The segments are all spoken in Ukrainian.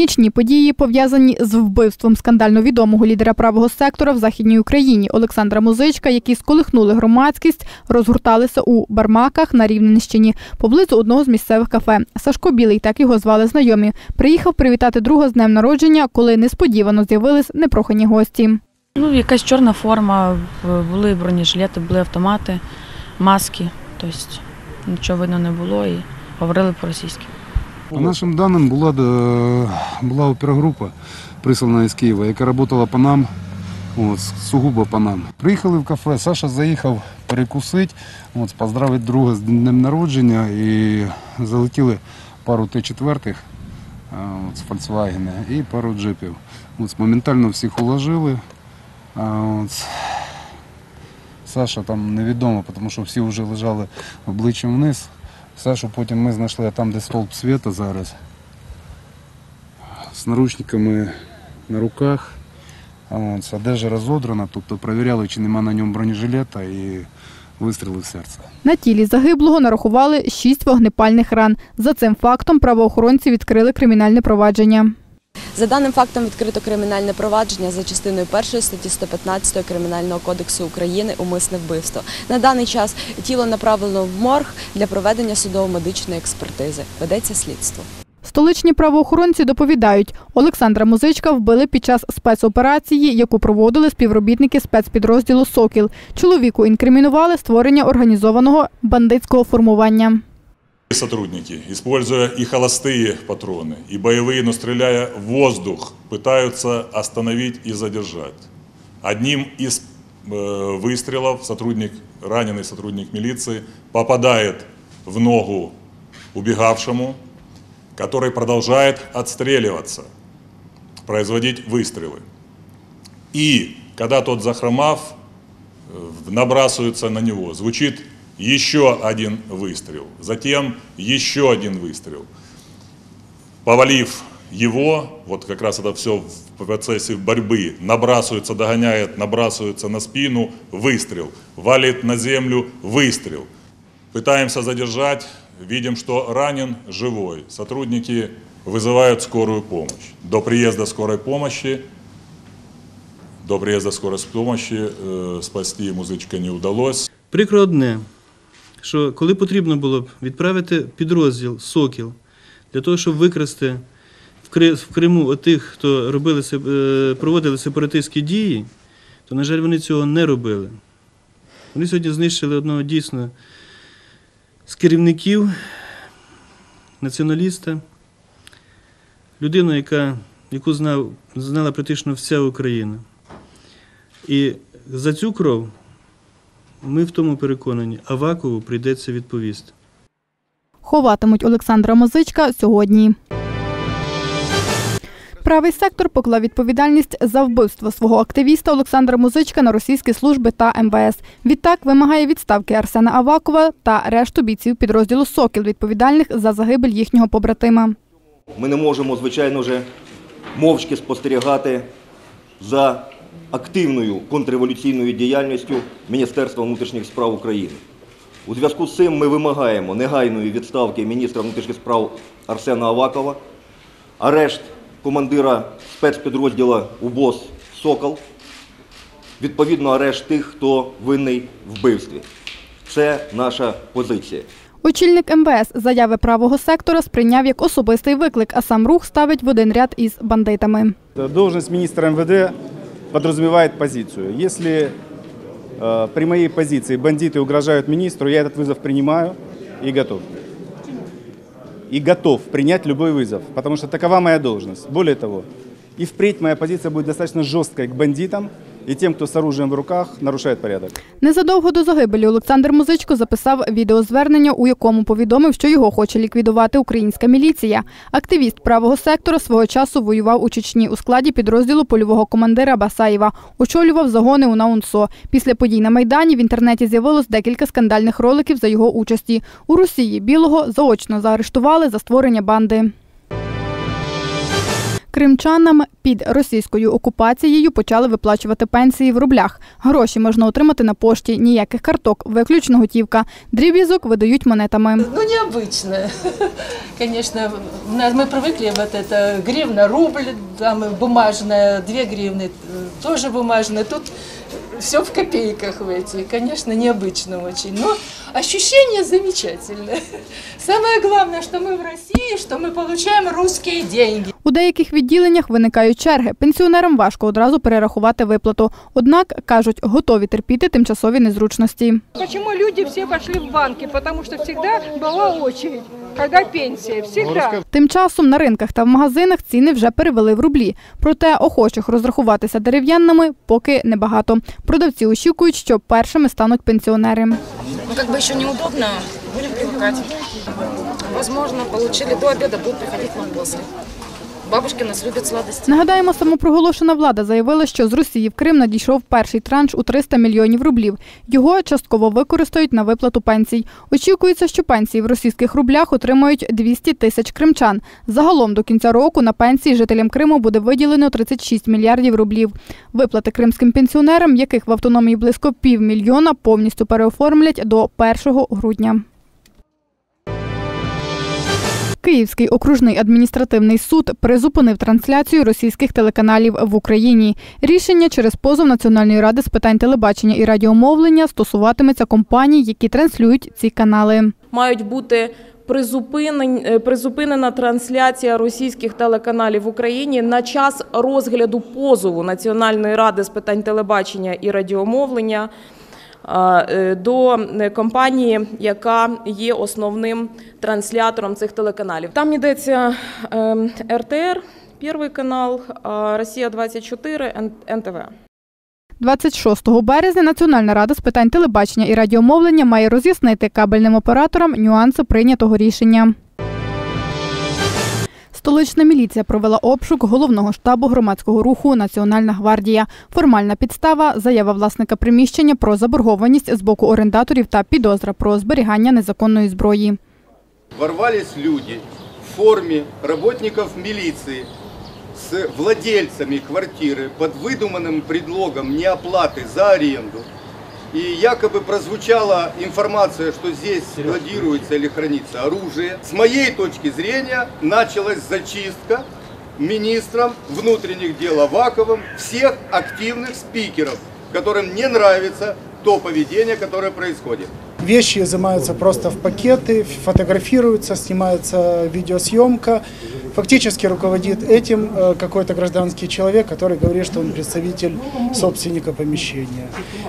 Нічні події, пов'язані з вбивством скандально відомого лідера правого сектора в Західній Україні Олександра Музичка, які сколихнули громадськість, розгорталися у Бармаках на Рівненщині, поблизу одного з місцевих кафе. Сашко Білий, так його звали знайомі, приїхав привітати друга з днем народження, коли несподівано з'явились непрохані гості. Якась чорна форма, були бронежилети, були автомати, маски, тобто нічого видно не було і говорили по-російськи. По нашим даним, була опергрупа, прислана із Києва, яка працювала по нам, сугубо по нам. Приїхали в кафе, Саша заїхав перекусити, поздравити друга з днем народження і залетіли пару Т-4 з Фольксвагена і пару джипів. Моментально всіх уложили. Саша там невідомо, тому що всі вже лежали обличчям вниз. Сашу потім ми знайшли там, де стовп світу зараз, з наручниками на руках, одежа розодрана, тобто перевіряли, чи немає на ньому бронежилета і вистріли в серце. На тілі загиблого нарахували 6 вогнепальних ран. За цим фактом правоохоронці відкрили кримінальне провадження. За даним фактом відкрито кримінальне провадження за частиною 1 статті 115 Кримінального кодексу України «Умисне вбивство». На даний час тіло направлено в морг для проведення судово-медичної експертизи. Ведеться слідство. Столичні правоохоронці доповідають, Олександра Музичка вбили під час спецоперації, яку проводили співробітники спецпідрозділу «Сокіл». Чоловіку інкримінували створення організованого бандитського формування. Сотрудники, используя и холостые патроны, и боевые, но стреляя в воздух, пытаются остановить и задержать. Одним из выстрелов раненый сотрудник милиции попадает в ногу убегавшему, который продолжает отстреливаться, производить выстрелы. И когда тот, захромав, набрасывается на него, звучит еще один выстрел, затем еще один выстрел. Повалив его, вот как раз это все в процессе борьбы, набрасывается, догоняет, набрасывается на спину, выстрел, валит на землю, выстрел. Пытаемся задержать, видим, что ранен, живой. Сотрудники вызывают скорую помощь. До приезда скорой помощи спасти Музичка не удалось. Прикро одне, що коли потрібно було б відправити підрозділ «Сокіл» для того, щоб викрасти в Криму тих, хто проводили сепаратистські дії, то, на жаль, вони цього не робили. Вони сьогодні знищили одного дійсно з керівників, націоналіста, людину, яку знала практично вся Україна. І за цю кров ми в тому переконані, Авакову прийдеться відповісти. Ховатимуть Олександра Музичка сьогодні. Правий сектор поклав відповідальність за вбивство свого активіста Олександра Музичка на російські служби та МВС. Відтак вимагає відставки Арсена Авакова та решту бійців підрозділу «Сокіл», відповідальних за загибель їхнього побратима. Ми не можемо, звичайно вже, мовчки спостерігати за активною контрреволюційною діяльністю Міністерства внутрішніх справ України. У зв'язку з цим ми вимагаємо негайної відставки міністра внутрішніх справ Арсена Авакова, арешт командира спецпідрозділу УБОС «Сокіл», відповідно арешт тих, хто винний в вбивстві. Це наша позиція. Очільник МВС заяви правого сектора сприйняв як особистий виклик, а сам рух ставить в один ряд із бандитами. Должность министра МВД подразумевает позицию. Если при моей позиции бандиты угрожают министру, я этот вызов принимаю и готов. И готов принять любой вызов, потому что такова моя должность. Более того, и впредь моя позиция будет достаточно жесткой к бандитам і тим, хто з оружием в руках нарушає порядок. Незадовго до загибелі Олександр Музичко записав відеозвернення, у якому повідомив, що його хоче ліквідувати українська міліція. Активіст правого сектора свого часу воював у Чечні у складі підрозділу польового командира Басаєва. Очолював загони УНАУНСО. Після подій на Майдані в інтернеті з'явилось декілька скандальних роликів за його участі. У Росії Білого заочно заарештували за створення банди. Кримчанам під російською окупацією почали виплачувати пенсії в рублях. Гроші можна отримати на пошті, ніяких карток, виключно готівка. Дріб'язок видають монетами. Ну, необычно. Конечно, мы привыкли вот это гривна, рубль, там бумажная, 2 гривны, тоже бумажная. Тут все в копейках в эти. Конечно, необычно очень, но ощущение замечательное. Самое главное, что мы в России, что мы получаем русские деньги. У деяких відділеннях виникають черги. Пенсіонерам важко одразу перерахувати виплату. Однак, кажуть, готові терпіти тимчасові незручності. Почему люди все пошли в банки? Потому что всегда была очередь, когда пенсия, всегда. Тим часом на ринках та в магазинах ціни вже перевели в рублі. Проте охочих розрахуватися дерев'яними поки небагато. Продавці очікують, що першими стануть пенсіонери. Ну, как бы еще неудобно, будем привыкать. Возможно, получили до обеда, будут приходить к нам после. Бабушки нас люблять сладості. Нагадаємо, самопроголошена влада заявила, що з Росії в Крим надійшов перший транш у 300 мільйонів рублів. Його частково використають на виплату пенсій. Очікується, що пенсії в російських рублях отримають 200 тисяч кримчан. Загалом до кінця року на пенсії жителям Криму буде виділено 36 мільярдів рублів. Виплати кримським пенсіонерам, яких в автономії близько 500 000, повністю переоформлять до 1 грудня. Київський окружний адміністративний суд призупинив трансляцію російських телеканалів в Україні. Рішення через позов Національної ради з питань телебачення і радіомовлення стосуватиметься компаній, які транслюють ці канали. Мають бути призупинена трансляція російських телеканалів в Україні на час розгляду позову Національної ради з питань телебачення і радіомовлення до компанії, яка є основним транслятором цих телеканалів. Там йдеться РТР, Перший канал, Росія-24, НТВ. 26 березня Національна рада з питань телебачення і радіомовлення має роз'яснити кабельним операторам нюанси прийнятого рішення. Столична міліція провела обшук головного штабу громадського руху «Національна гвардія». Формальна підстава – заява власника приміщення про заборгованість з боку орендаторів та підозра про зберігання незаконної зброї. Ворвались люди в формі працівників міліції з владельцями квартири під видуманим предлогом неоплати за оренду. И якобы прозвучала информация, что здесь складируется или хранится оружие. С моей точки зрения началась зачистка министром внутренних дел Аваковым всех активных спикеров, которым не нравится то поведение, которое происходит. Вещи изымаются просто в пакеты, фотографируются, снимается видеосъемка. Фактически руководит этим какой-то гражданский человек, который говорит, что он представитель собственника помещения.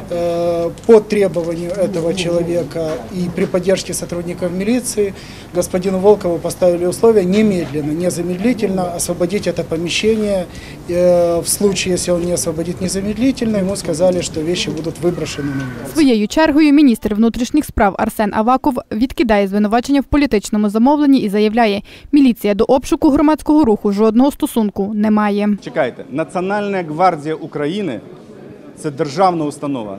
По требованию этого человека и при поддержке сотрудников милиции господину Волкову поставили условия немедленно, незамедлительно освободить это помещение. В случае, если он не освободит незамедлительно, ему сказали, что вещи будут выброшены на улицу. Своєю чергою міністр внутрішніх справ Арсен Аваков відкидає звинувачення в політичному замовленні і заявляє, міліція до обшуку громадського руху жодного стосунку не має. Чекайте, Національна гвардія України – це державна установа.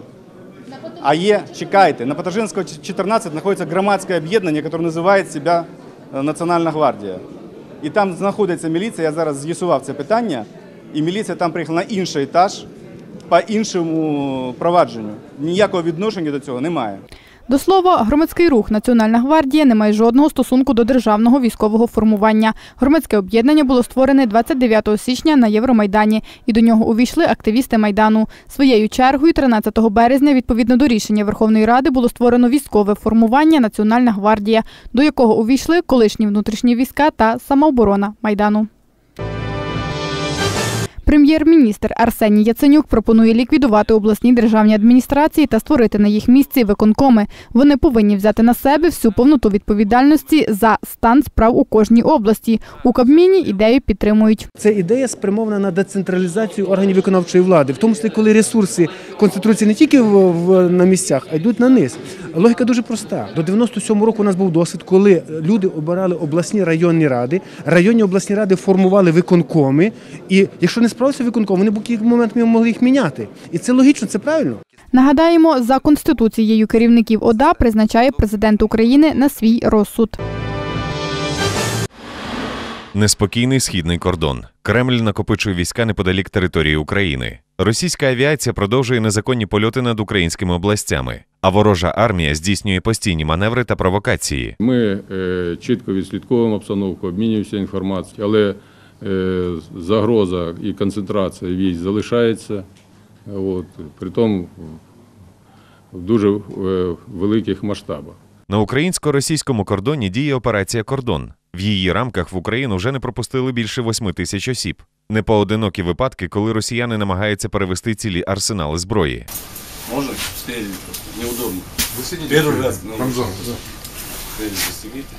А є, чекайте, на Поташинського 14 знаходиться громадське об'єднання, яке називає себе Національна гвардія. І там знаходиться міліція, я зараз з'ясував це питання, і міліція там приїхала на інший етаж по іншому провадженню. Ніякого відношення до цього немає. До слова, громадський рух «Національна гвардія» не має жодного стосунку до державного військового формування. Громадське об'єднання було створене 29 січня на Євромайдані, і до нього увійшли активісти Майдану. Своєю чергою 13 березня, відповідно до рішення Верховної Ради, було створено військове формування «Національна гвардія», до якого увійшли колишні внутрішні війська та самооборона Майдану. Прем'єр-міністр Арсеній Яценюк пропонує ліквідувати обласні державні адміністрації та створити на їх місці виконкоми. Вони повинні взяти на себе всю повноту відповідальності за стан справ у кожній області. У Кабміні ідею підтримують. Це ідея спрямована на децентралізацію органів виконавчої влади, в тому числі, коли ресурси концентруються не тільки на місцях, а йдуть на низ. Логіка дуже проста. До 97-го року у нас був досвід, коли люди обирали обласні районні ради, районні обласні ради формували виконкоми, і якщо не справився виконком, вони в будь-який момент могли їх міняти. І це логічно, це правильно. Нагадаємо, за Конституцією керівників ОДА призначає президент України на свій розсуд. Неспокійний східний кордон. Кремль накопичує війська неподалік території України. Російська авіація продовжує незаконні польоти над українськими областями, а ворожа армія здійснює постійні маневри та провокації. Ми чітко відслідковуємо обстановку, обмінюємося інформацією, але загроза і концентрація військ залишається, притом в дуже великих масштабах. На українсько-російському кордоні діє операція «Кордон». В її рамках в Україну вже не пропустили більше 8 тисяч осіб. Непоодинокі випадки, коли росіяни намагаються перевести цілі арсенали зброї. Можна? Спереди просто. Неудобно. Перший раз. Рамзан, да. Спереди застегните.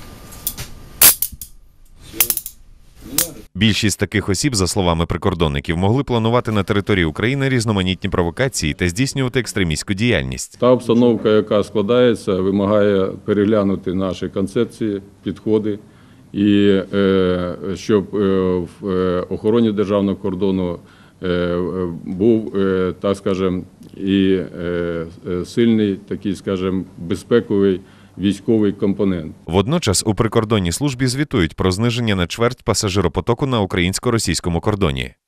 Більшість таких осіб, за словами прикордонників, могли планувати на території України різноманітні провокації та здійснювати екстремістську діяльність. Та обстановка, яка складається, вимагає переглянути наші концепції, підходи, і щоб в охороні державного кордону був, так скажемо, і сильний, такий, скажемо, безпековий військовий компонент. Водночас у прикордонній службі звітують про зниження на чверть пасажиропотоку на українсько-російському кордоні.